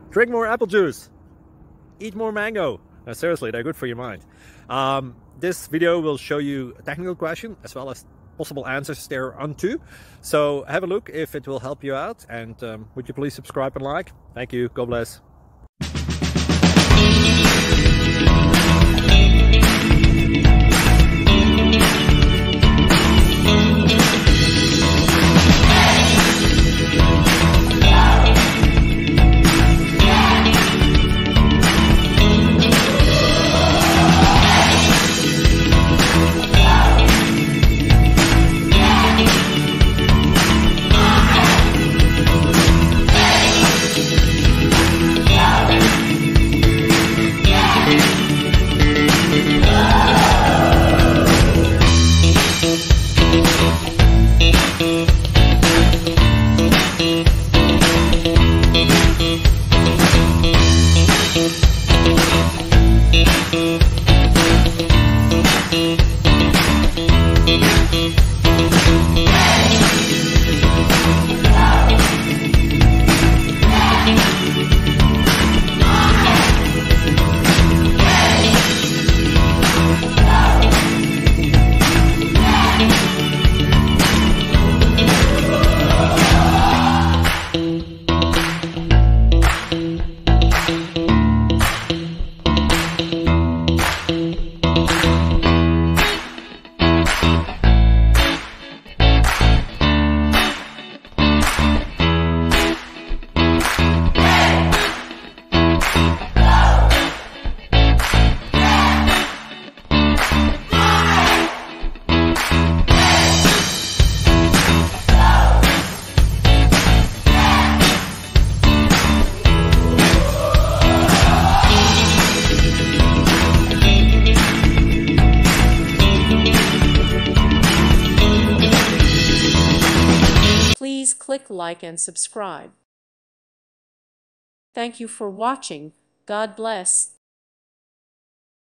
Drink more apple juice. Eat more mango. No, seriously, they're good for your mind. This video will show you a technical question as well as possible answers thereunto. So have a look if it will help you out, and would you please subscribe and like? Thank you. God bless. Please click like and subscribe. Thank you for watching. God bless.